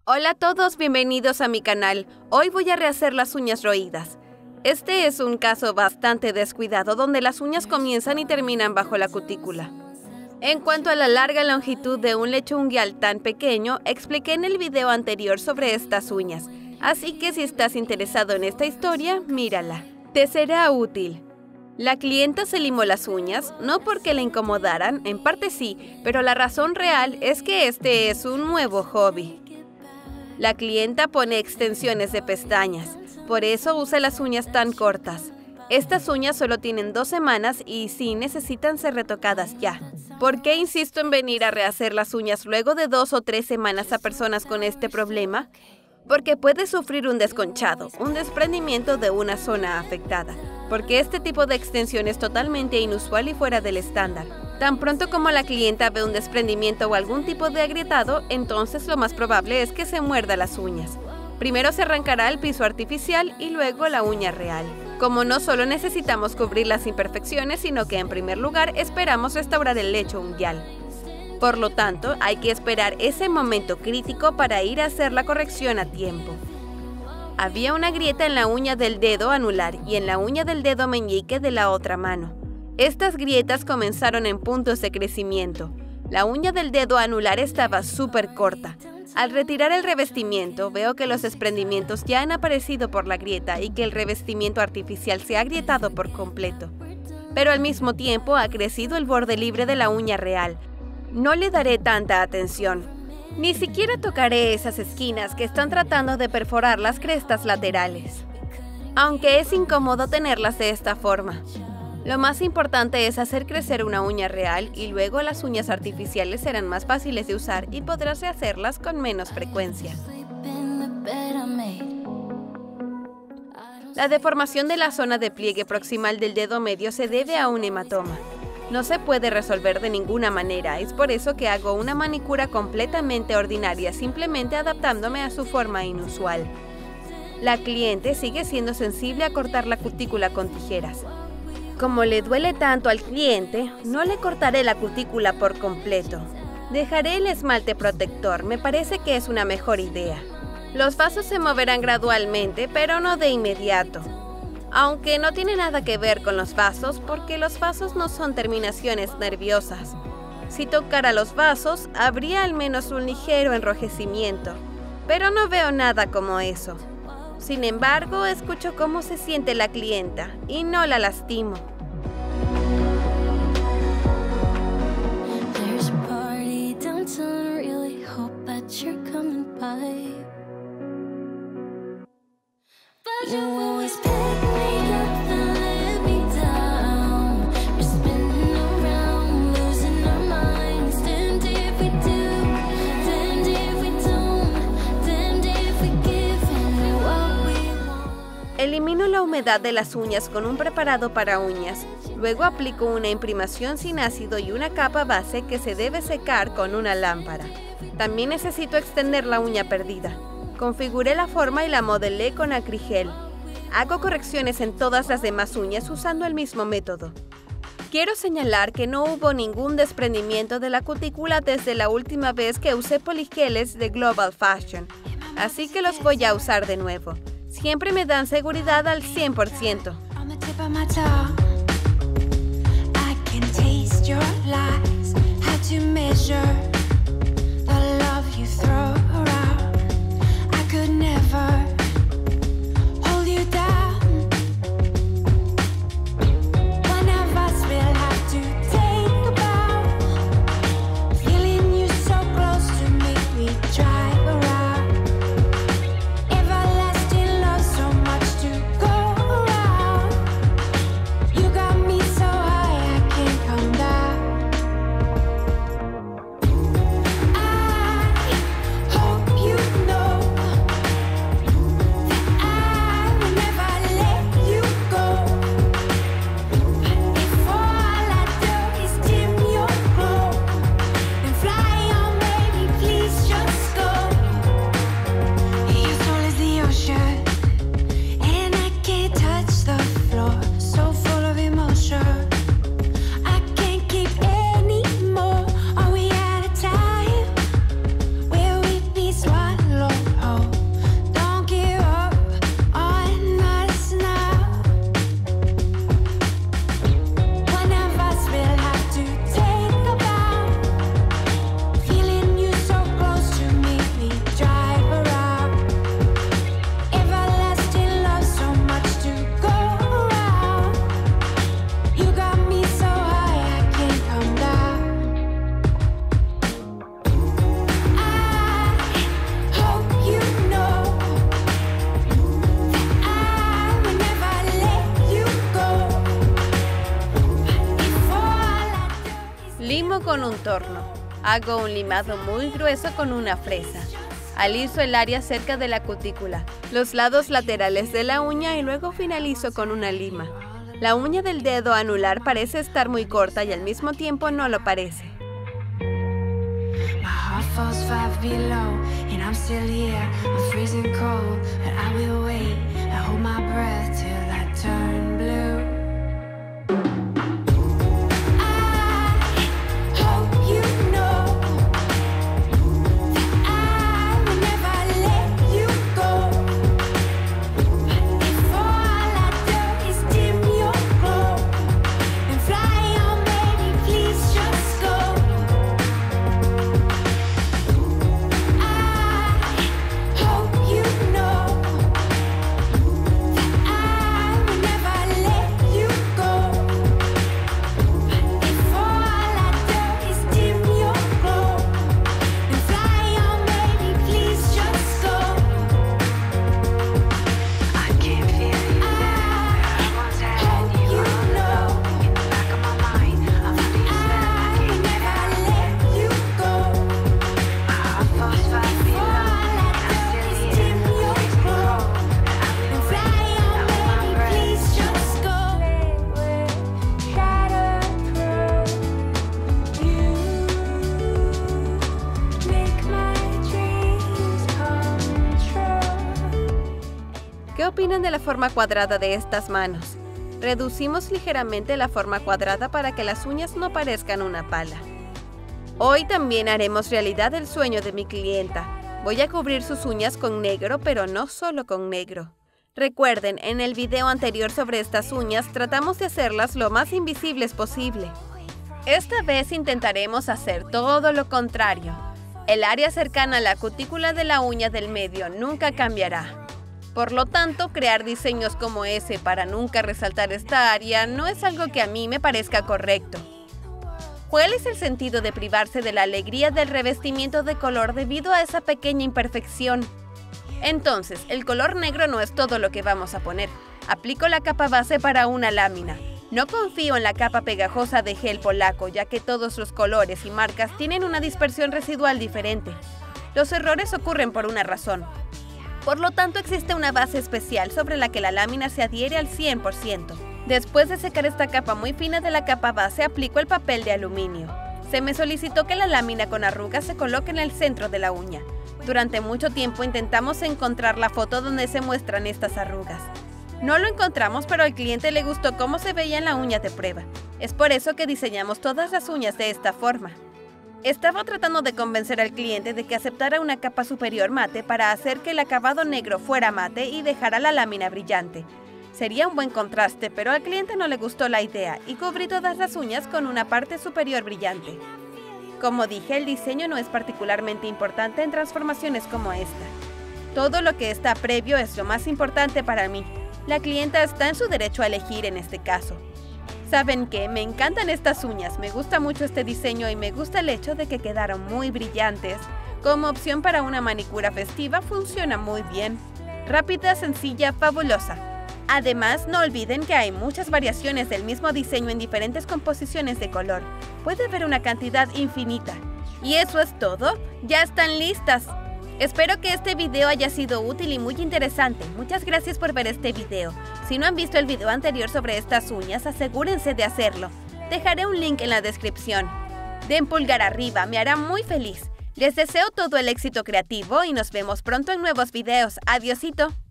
Hola a todos, bienvenidos a mi canal. Hoy voy a rehacer las uñas roídas. Este es un caso bastante descuidado donde las uñas comienzan y terminan bajo la cutícula. En cuanto a la larga longitud de un lecho unguial tan pequeño, expliqué en el video anterior sobre estas uñas. Así que si estás interesado en esta historia, mírala. Te será útil. La clienta se limó las uñas, no porque le incomodaran, en parte sí, pero la razón real es que este es un nuevo hobby. La clienta pone extensiones de pestañas, por eso usa las uñas tan cortas. Estas uñas solo tienen 2 semanas y sí necesitan ser retocadas ya. ¿Por qué insisto en venir a rehacer las uñas luego de 2 o 3 semanas a personas con este problema? Porque puede sufrir un desconchado, un desprendimiento de una zona afectada, porque este tipo de extensión es totalmente inusual y fuera del estándar. Tan pronto como la clienta ve un desprendimiento o algún tipo de agrietado, entonces lo más probable es que se muerda las uñas. Primero se arrancará el piso artificial y luego la uña real. Como no solo necesitamos cubrir las imperfecciones, sino que en primer lugar esperamos restaurar el lecho unguial. Por lo tanto, hay que esperar ese momento crítico para ir a hacer la corrección a tiempo. Había una grieta en la uña del dedo anular y en la uña del dedo meñique de la otra mano. Estas grietas comenzaron en puntos de crecimiento. La uña del dedo anular estaba súper corta. Al retirar el revestimiento, veo que los desprendimientos ya han aparecido por la grieta y que el revestimiento artificial se ha agrietado por completo. Pero al mismo tiempo ha crecido el borde libre de la uña real. No le daré tanta atención. Ni siquiera tocaré esas esquinas que están tratando de perforar las crestas laterales. Aunque es incómodo tenerlas de esta forma. Lo más importante es hacer crecer una uña real y luego las uñas artificiales serán más fáciles de usar y podrás rehacerlas con menos frecuencia. La deformación de la zona de pliegue proximal del dedo medio se debe a un hematoma. No se puede resolver de ninguna manera, es por eso que hago una manicura completamente ordinaria, simplemente adaptándome a su forma inusual. La cliente sigue siendo sensible a cortar la cutícula con tijeras. Como le duele tanto al cliente, no le cortaré la cutícula por completo. Dejaré el esmalte protector, me parece que es una mejor idea. Los vasos se moverán gradualmente, pero no de inmediato. Aunque no tiene nada que ver con los vasos, porque los vasos no son terminaciones nerviosas. Si tocara los vasos, habría al menos un ligero enrojecimiento, pero no veo nada como eso. Sin embargo, escucho cómo se siente la clienta y no la lastimo. Elimino la humedad de las uñas con un preparado para uñas. Luego aplico una imprimación sin ácido y una capa base que se debe secar con una lámpara. También necesito extender la uña perdida. Configuré la forma y la modelé con acrigel. Hago correcciones en todas las demás uñas usando el mismo método. Quiero señalar que no hubo ningún desprendimiento de la cutícula desde la última vez que usé poligeles de Global Fashion, así que los voy a usar de nuevo. Siempre me dan seguridad al 100%. contorno. Hago un limado muy grueso con una fresa. Aliso el área cerca de la cutícula, los lados laterales de la uña y luego finalizo con una lima. La uña del dedo anular parece estar muy corta y al mismo tiempo no lo parece. ¿Qué opinan de la forma cuadrada de estas manos? Reducimos ligeramente la forma cuadrada para que las uñas no parezcan una pala. Hoy también haremos realidad el sueño de mi clienta. Voy a cubrir sus uñas con negro, pero no solo con negro. Recuerden, en el video anterior sobre estas uñas tratamos de hacerlas lo más invisibles posible. Esta vez intentaremos hacer todo lo contrario. El área cercana a la cutícula de la uña del medio nunca cambiará. Por lo tanto, crear diseños como ese para nunca resaltar esta área no es algo que a mí me parezca correcto. ¿Cuál es el sentido de privarse de la alegría del revestimiento de color debido a esa pequeña imperfección? Entonces, el color negro no es todo lo que vamos a poner. Aplico la capa base para una lámina. No confío en la capa pegajosa de gel polaco, ya que todos los colores y marcas tienen una dispersión residual diferente. Los errores ocurren por una razón. Por lo tanto, existe una base especial sobre la que la lámina se adhiere al 100%. Después de secar esta capa muy fina de la capa base, aplico el papel de aluminio. Se me solicitó que la lámina con arrugas se coloque en el centro de la uña. Durante mucho tiempo intentamos encontrar la foto donde se muestran estas arrugas. No lo encontramos, pero al cliente le gustó cómo se veía en la uña de prueba. Es por eso que diseñamos todas las uñas de esta forma. Estaba tratando de convencer al cliente de que aceptara una capa superior mate para hacer que el acabado negro fuera mate y dejara la lámina brillante. Sería un buen contraste, pero al cliente no le gustó la idea y cubrí todas las uñas con una parte superior brillante. Como dije, el diseño no es particularmente importante en transformaciones como esta. Todo lo que está previo es lo más importante para mí. La clienta está en su derecho a elegir en este caso. ¿Saben qué? Me encantan estas uñas, me gusta mucho este diseño y me gusta el hecho de que quedaron muy brillantes. Como opción para una manicura festiva funciona muy bien. Rápida, sencilla, fabulosa. Además, no olviden que hay muchas variaciones del mismo diseño en diferentes composiciones de color. Puede haber una cantidad infinita. ¿Y eso es todo? ¡Ya están listas! Espero que este video haya sido útil y muy interesante. Muchas gracias por ver este video. Si no han visto el video anterior sobre estas uñas, asegúrense de hacerlo. Dejaré un link en la descripción. Den pulgar arriba, me hará muy feliz. Les deseo todo el éxito creativo y nos vemos pronto en nuevos videos. ¡Adiósito!